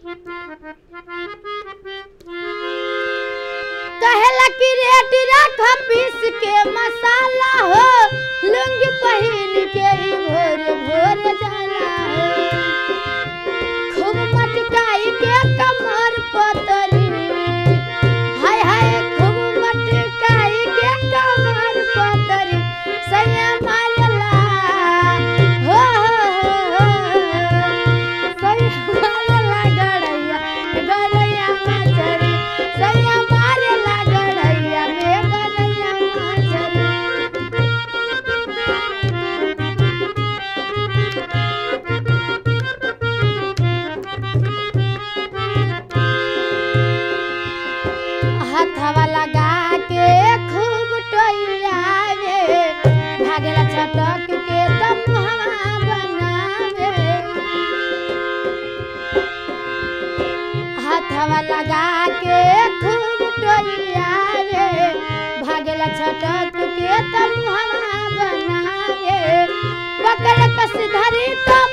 कहला कि रेट रख पीस के मसाला हो, लुंगी पहन के ही भोर भोर जाला हो। खूब मटकाई के कमर पतरी, हाय हाय खूब मटकाई के कमर पतरी, सैया मारेला हो सैया मारेला गड़ैया गड़ैया मछरी, सैया मारेला गड़ैया में गड़ैया मछरी। हथवा लगा के खूब टोइयावे, भागेला छटक के तब मुहवा बनावे। हथवा लगा के खूब टोइयावे, भागेला छटक के तब मुहवा बनावे। पकड़ कस धरी तो